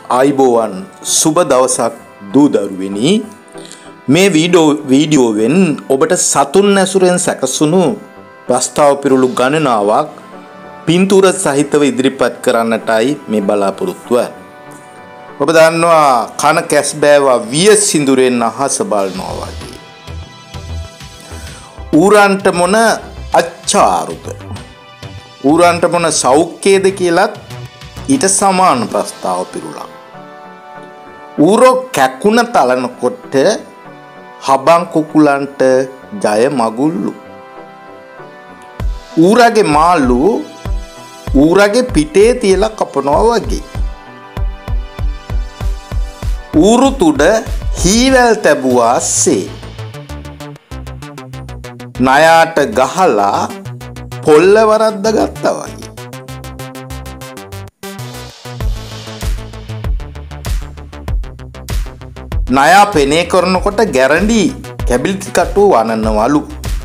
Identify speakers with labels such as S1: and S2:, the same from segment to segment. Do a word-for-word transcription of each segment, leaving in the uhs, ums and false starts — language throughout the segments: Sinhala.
S1: ආයිබෝවන් සුබ දවසක් දූ දරුවෙනි මේ වීඩියෝ වීඩියෝවෙන් ඔබට සතුන් ඇසුරෙන් සැකසුණු ප්‍රස්තාව පිරුළු ගණනාවක් පින්තූර සහිතව ඉදිරිපත් කරන්නටයි මේ බලාපොරොත්තුව. ඔබ දන්නවා කන කැස් බෑවා විය සිඳුරෙන් අහස බලනවා වගේ. ඌරන්ට මොන අච්චාරුද? ඌරන්ට මොන සෞඛ්‍යද කියලත් ඊට සමාන ප්‍රස්තාව පිරුණා. ඌරෝ කැකුණ තලනකොට හබන් කුකුලන්ට ජය මගුල්ලු. ඌරගේ මාළු ඌරගේ පිටේ තියලා කපනවා වගේ. ඌරු තුඩ හීවැල් තැබුවාසේ. ණයාට ගහලා පොල්ල වරද්ද ගත්තා වගේ. ණයා පෙනේ කරනකොට ගැරන්ඩි කැබිලිටි කටුව වනන්නවලු.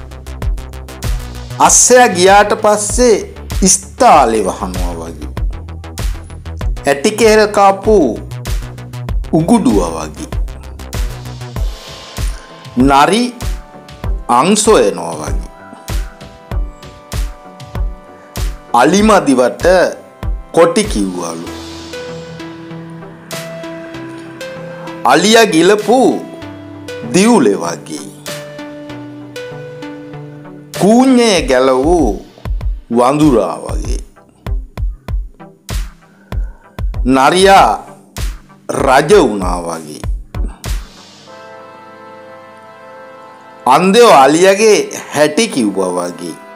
S1: අස්සයා ගියාට පස්සේ ඉස්තාලේ වහනවා වගේ. ඇටි කෙහෙල් කාපු උගුඩුව වගේ. නරි අංසොයනවා වගේ. අලිමදිවට කොටි කිව්වලු. අලියා ගිලපු දියුලේ වගේ. කූඤ්ඤේ ගැලවූ වඳුරා වගේ. නරියා රජ වුණා වගේ. අන්දේ අලියාගේ හැටි කිව්වා වගේ.